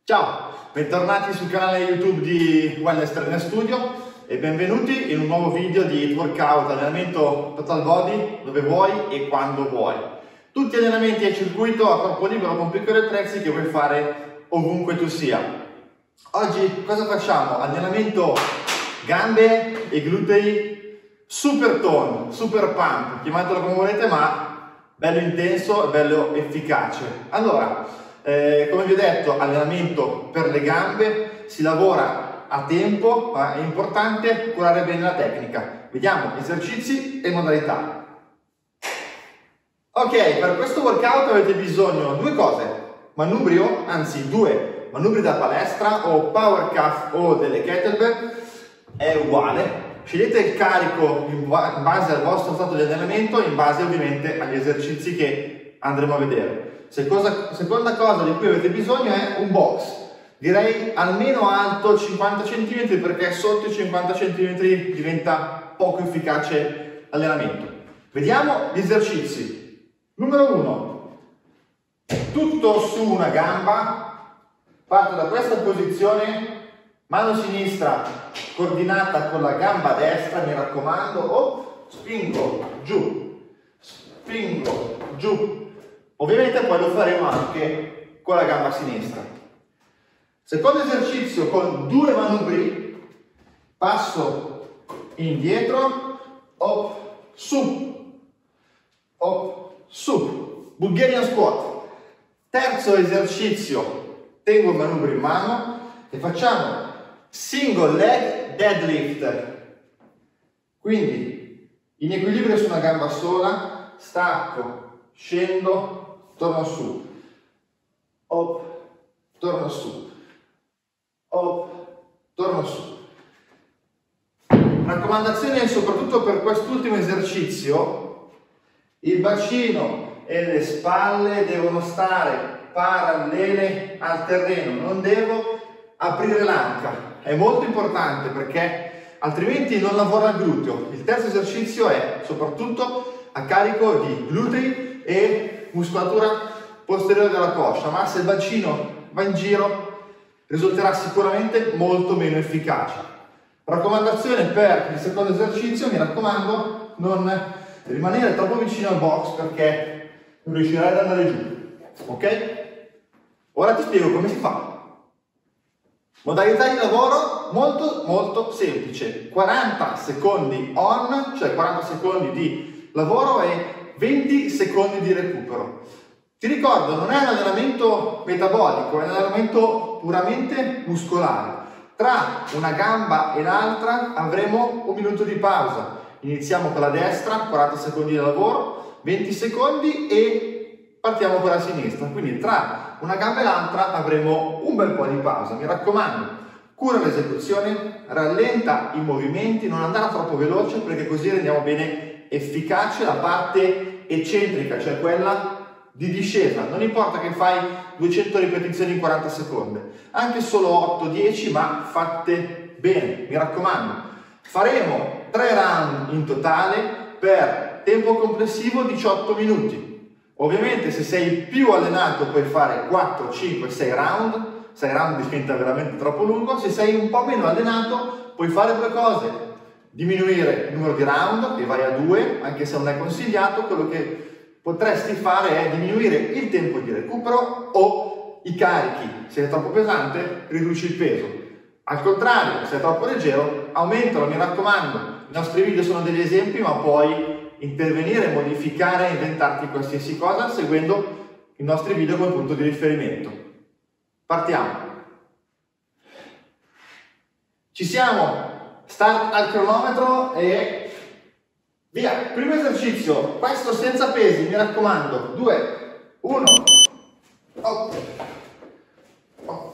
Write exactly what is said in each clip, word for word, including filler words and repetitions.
Ciao, bentornati sul canale YouTube di Wellness Trainer Studio e benvenuti in un nuovo video di workout, allenamento total body dove vuoi e quando vuoi. Tutti allenamenti a circuito a corpo libero con piccoli attrezzi che puoi fare ovunque tu sia. Oggi cosa facciamo? Allenamento gambe e glutei super tone, super pump, chiamatelo come volete, ma bello intenso e bello efficace. Allora, Eh, come vi ho detto, allenamento per le gambe, si lavora a tempo, ma è importante curare bene la tecnica. Vediamo esercizi e modalità. Ok, per questo workout avete bisogno di due cose: manubrio, anzi due manubri da palestra o power cuff o delle kettlebell, è uguale. Scegliete il carico in base al vostro stato di allenamento, in base ovviamente agli esercizi che andremo a vedere. Seconda, seconda cosa di cui avete bisogno è un box, direi almeno alto cinquanta centimetri, perché sotto i cinquanta centimetri diventa poco efficace l'allenamento. Vediamo gli esercizi. Numero uno, tutto su una gamba, parto da questa posizione, mano sinistra coordinata con la gamba destra, mi raccomando, oh, spingo giù, spingo giù. Ovviamente poi lo faremo anche con la gamba sinistra. Secondo esercizio, con due manubri, passo indietro, op, su, op, su, Bulgarian squat. Terzo esercizio, tengo il manubrio in mano e facciamo single leg deadlift. Quindi in equilibrio su una gamba sola, stacco, scendo, torno su, op, torno su, op, torno su. Raccomandazione soprattutto per quest'ultimo esercizio: il bacino e le spalle devono stare parallele al terreno, non devo aprire l'anca, è molto importante perché altrimenti non lavora il gluteo. Il terzo esercizio è soprattutto a carico di glutei e muscolatura posteriore della coscia, ma se il bacino va in giro risulterà sicuramente molto meno efficace. Raccomandazione per il secondo esercizio: mi raccomando, non rimanere troppo vicino al box perché non riuscirai ad andare giù. Ok? Ora ti spiego come si fa. Modalità di lavoro molto molto semplice: quaranta secondi on, cioè quaranta secondi di lavoro e venti secondi di recupero. Ti ricordo, non è un allenamento metabolico, è un allenamento puramente muscolare. Tra una gamba e l'altra avremo un minuto di pausa. Iniziamo con la destra, quaranta secondi di lavoro, venti secondi e partiamo con la sinistra. Quindi tra una gamba e l'altra avremo un bel po' di pausa. Mi raccomando, cura l'esecuzione, rallenta i movimenti, non andare troppo veloce perché così rendiamo bene efficace la parte eccentrica, cioè quella di discesa. Non importa che fai duecento ripetizioni in quaranta secondi, anche solo otto dieci, ma fatte bene, mi raccomando. Faremo tre round in totale per tempo complessivo diciotto minuti. Ovviamente se sei più allenato puoi fare quattro, cinque, sei round, sei round diventa veramente troppo lungo. Se sei un po' meno allenato puoi fare due cose: diminuire il numero di round e vai a due, anche se non è consigliato. Quello che potresti fare è diminuire il tempo di recupero o i carichi. Se è troppo pesante, riduci il peso. Al contrario, se è troppo leggero, aumentalo, mi raccomando. I nostri video sono degli esempi, ma puoi intervenire, modificare, inventarti qualsiasi cosa seguendo i nostri video come punto di riferimento. Partiamo. Ci siamo. Start al cronometro e via. Primo esercizio, questo senza pesi, mi raccomando. due, uno, oh. Oh.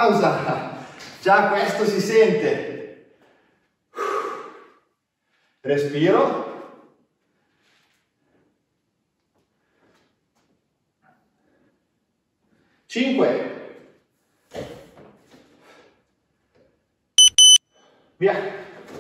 pausa, già questo si sente. Respiro. cinque. Via.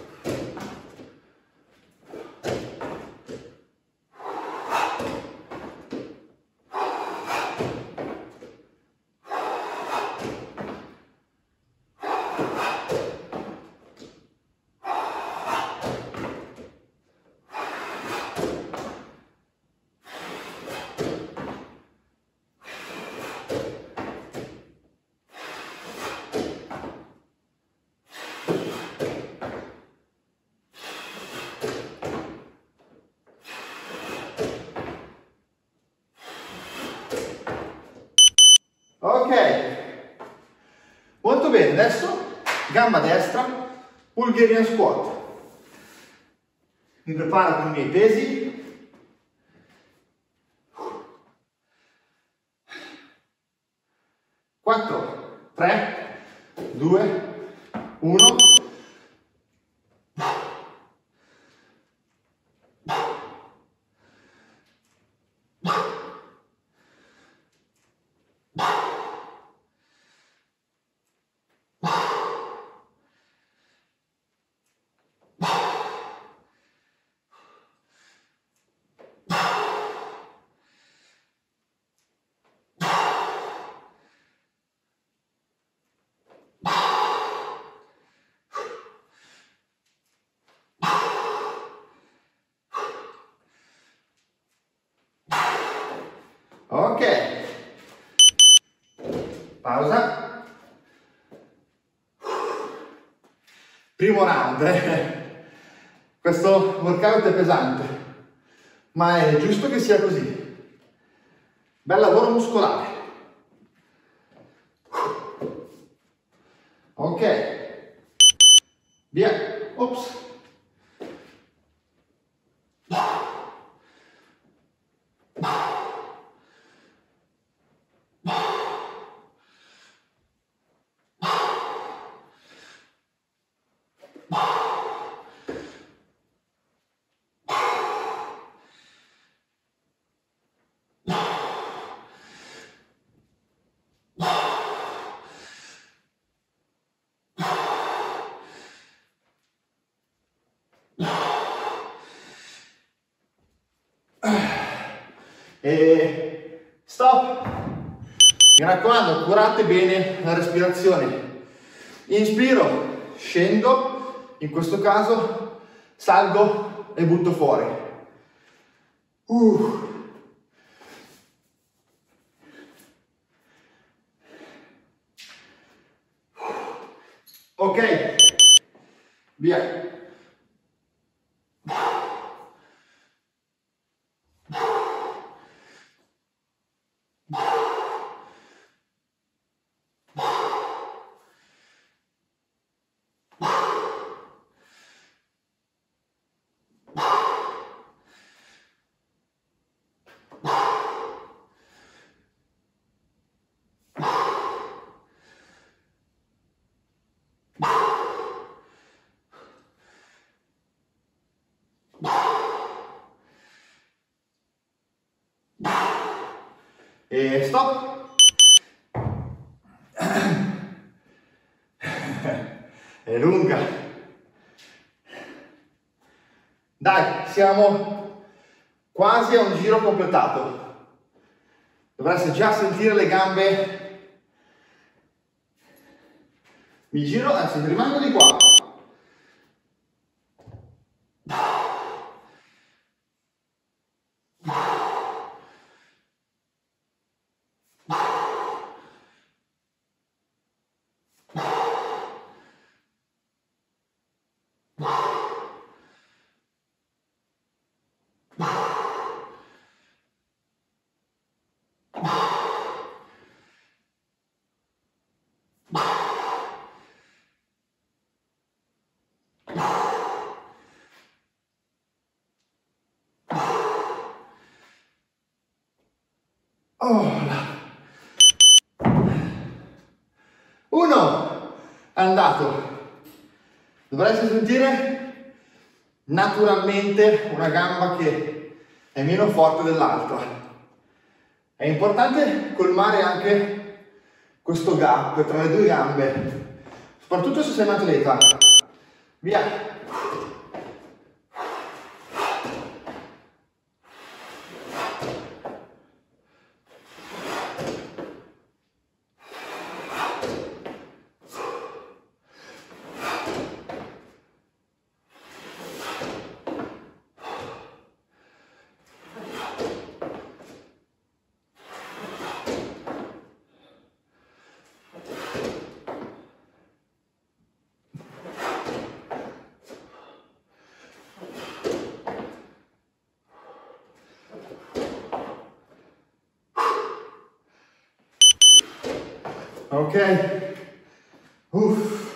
Ok, molto bene, adesso gamba destra, Bulgarian squat. Mi preparo con i miei pesi. quattro, tre, due, uno. Ok, pausa. Primo round, eh. Questo workout è pesante, ma è giusto che sia così. Bel lavoro muscolare. Ok, via. Ops. E stop. Mi raccomando, curate bene la respirazione. Inspiro, scendo, in questo caso salgo e butto fuori. Uh. Ok, via. E stop. È lunga. Dai, siamo quasi a un giro completato. Dovreste già sentire le gambe. Mi giro, anzi rimango di qua. Oh là. Uno. andato. Dovreste sentire naturalmente una gamba che è meno forte dell'altra. È importante colmare anche questo gap tra le due gambe, soprattutto se sei un atleta. Via. Ok, uff.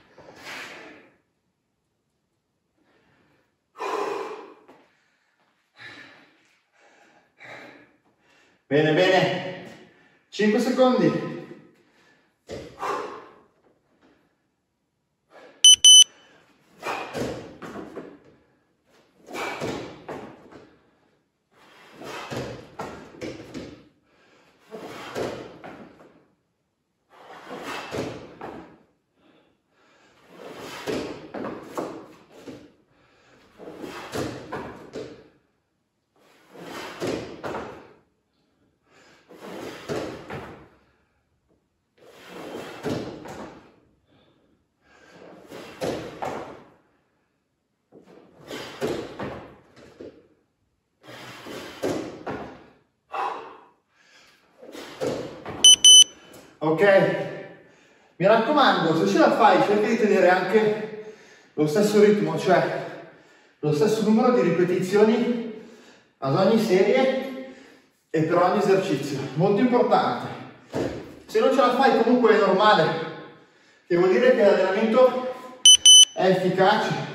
Bene, bene, cinque secondi. Ok, mi raccomando, se ce la fai cerca di tenere anche lo stesso ritmo, cioè lo stesso numero di ripetizioni ad ogni serie e per ogni esercizio, molto importante. Se non ce la fai comunque è normale, che vuol dire che l'allenamento è efficace.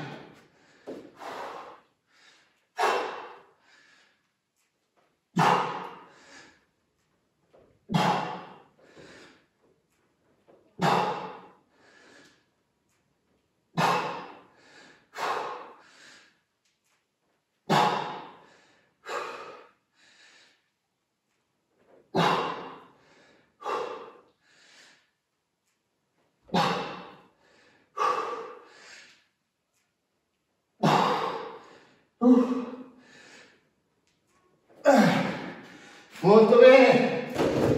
Uh. Molto bene.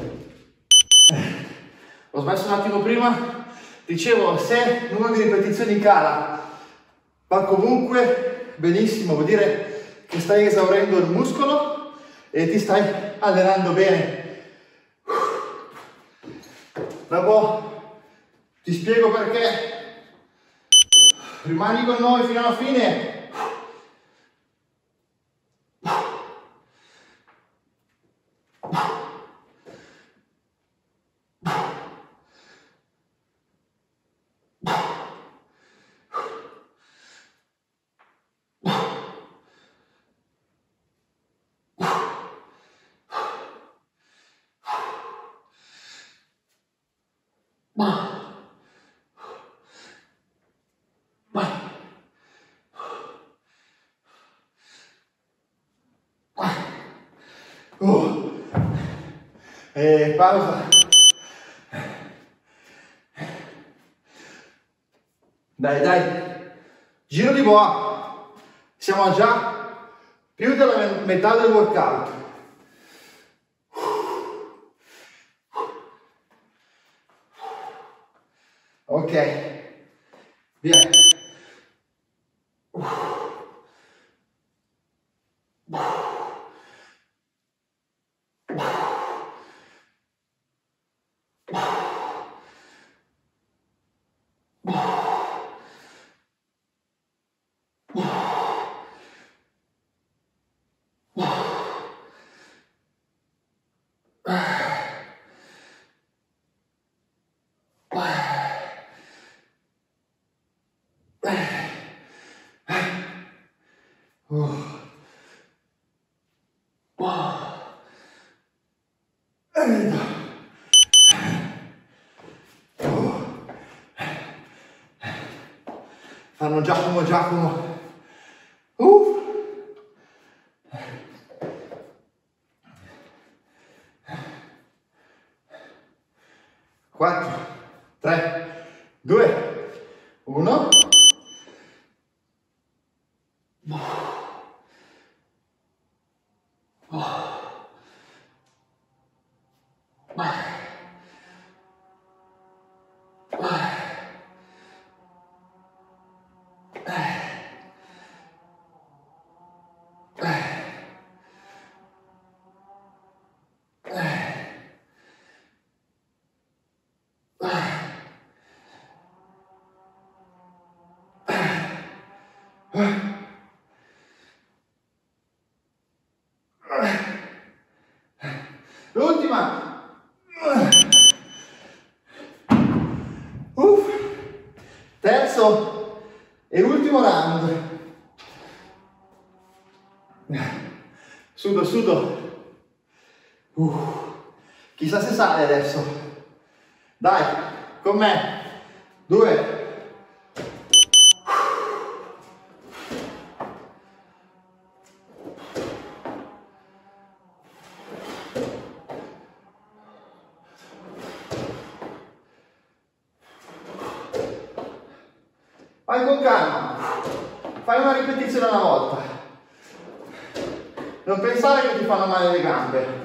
Ho smesso un attimo prima. Dicevo, se il numero di ripetizioni cala, va comunque benissimo, vuol dire che stai esaurendo il muscolo e ti stai allenando bene. Dopo ti spiego perché. Rimani con noi fino alla fine. Uh. E pausa. Dai, dai. Giro di boa. Siamo già più della metà del workout. Ok. Via. fanno Giacomo Giacomo. Uh. quattro, tre, due, uno. L'ultima. Uff. Terzo e ultimo round. Sudo, sudo. Uh. Chissà se sale adesso. Dai, con me. Due. Vai con calma, fai una ripetizione alla volta, non pensare che ti fanno male le gambe.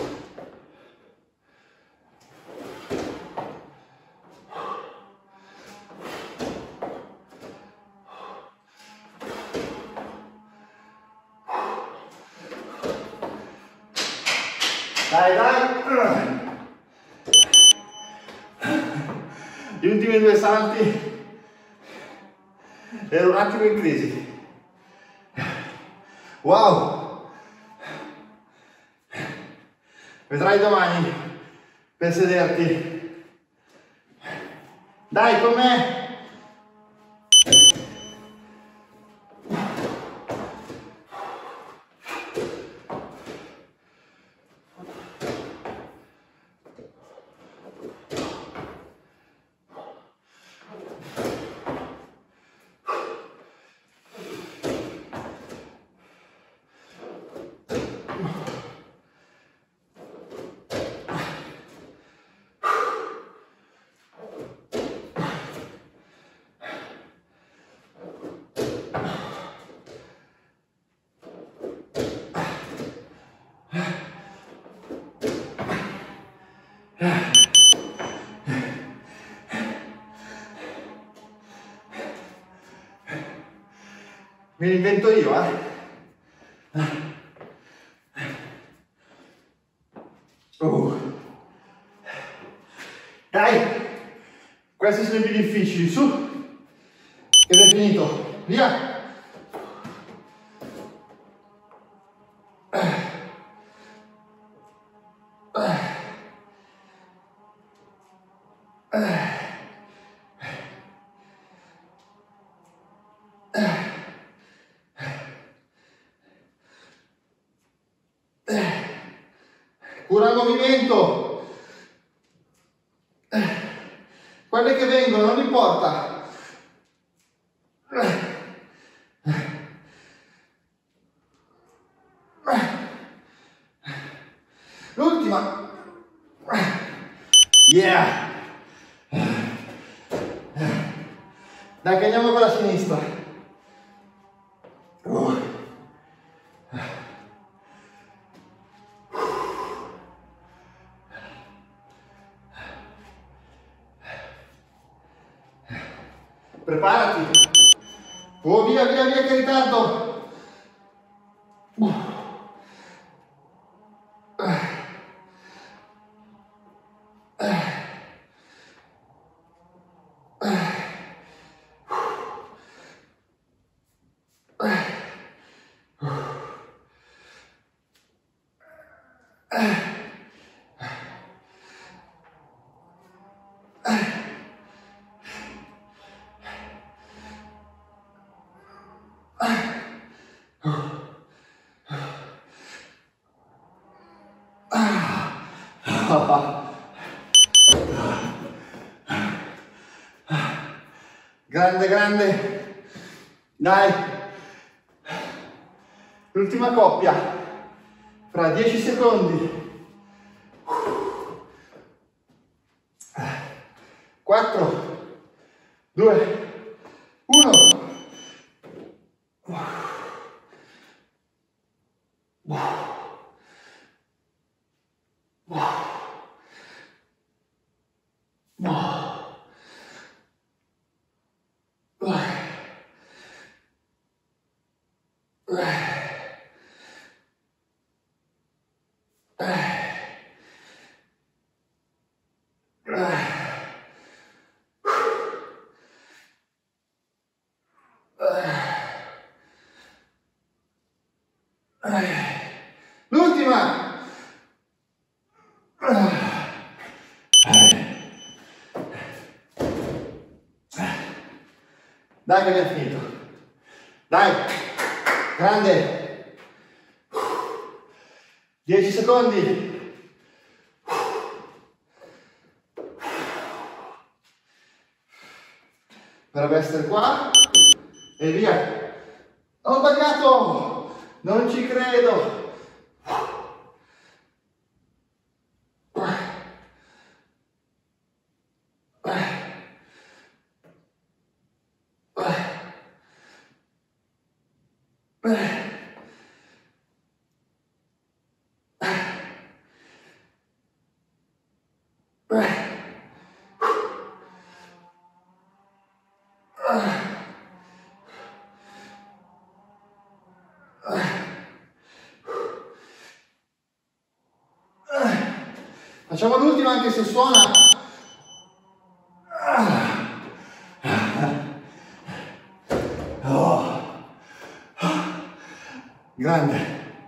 Dai, dai, gli ultimi due salti. Ero un attimo in crisi. Wow! Vedrai domani per sederti. Dai, con me! Me li invento io, eh? Uh. Dai! Questi sono i più difficili, su! Che è finito, via! Cura il movimento, quelle che vengono non importa. L'ultima. Yeah. Dai che andiamo con la sinistra. Uh. Preparati. Oh, via, via, via, che ritardo. Uh. Grande, grande. Dai, l'ultima coppia, fra dieci secondi. quattro, due, uno. L'ultima. Dai che abbiamo finito. Dai, grande. dieci secondi. Dovrebbe essere qua. E via. Ho sbagliato. Non ci credo. Facciamo l'ultima anche se suona. Oh. Grande.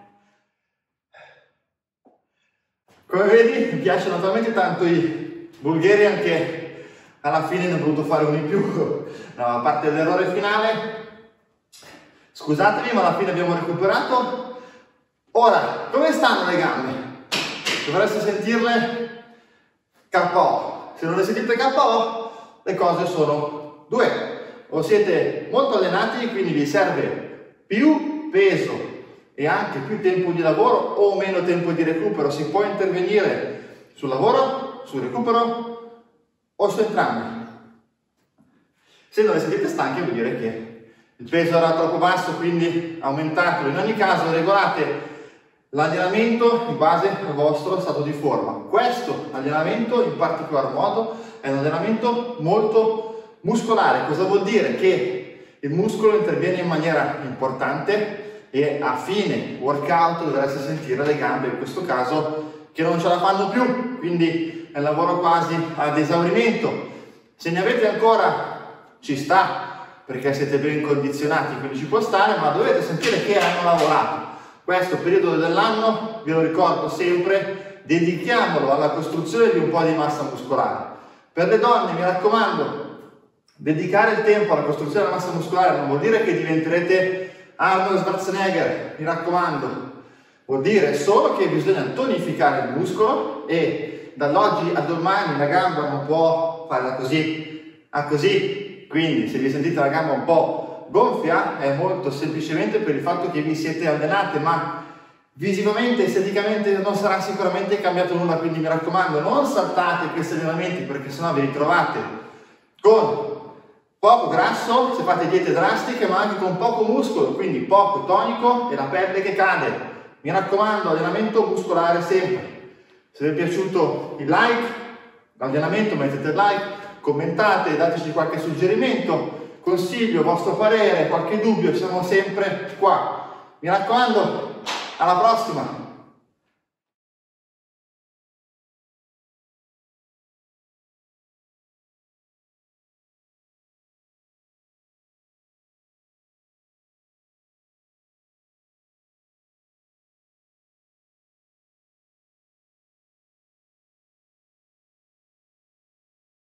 Come vedi mi piacciono talmente tanto i Bulgarian che alla fine ne ho voluto fare uno in più. No, a parte l'errore finale, scusatemi ma alla fine abbiamo recuperato. Ora, come stanno le gambe? Dovreste sentirle K O. Se non le sentite K O, le cose sono due. O siete molto allenati, quindi vi serve più peso e anche più tempo di lavoro o meno tempo di recupero. Si può intervenire sul lavoro, sul recupero o su entrambi. Se non le sentite stanche vuol dire che il peso era troppo basso, quindi aumentatelo. In ogni caso regolate l'allenamento in base al vostro stato di forma. Questo allenamento in particolar modo è un allenamento molto muscolare. Cosa vuol dire? Che il muscolo interviene in maniera importante e a fine workout dovreste sentire le gambe, in questo caso, che non ce la fanno più, quindi è un lavoro quasi ad esaurimento. Se ne avete ancora ci sta, perché siete ben condizionati, quindi ci può stare, ma dovete sentire che hanno lavorato. Questo periodo dell'anno, ve lo ricordo sempre, dedichiamolo alla costruzione di un po' di massa muscolare. Per le donne, mi raccomando, dedicare il tempo alla costruzione della massa muscolare non vuol dire che diventerete Arnold Schwarzenegger, mi raccomando. Vuol dire solo che bisogna tonificare il muscolo e dall'oggi a domani la gamba non può farla così, a così. Quindi se vi sentite la gamba un po' gonfia è molto semplicemente per il fatto che vi siete allenate, ma visivamente e esteticamente non sarà sicuramente cambiato nulla, quindi mi raccomando non saltate questi allenamenti perché sennò vi ritrovate con poco grasso se fate diete drastiche, ma anche con poco muscolo, quindi poco tonico e la pelle che cade. Mi raccomando, allenamento muscolare sempre. Se vi è piaciuto il like, l'allenamento, mettete il like, commentate, dateci qualche suggerimento, consiglio, vostro parere, qualche dubbio, siamo sempre qua. Mi raccomando, alla prossima!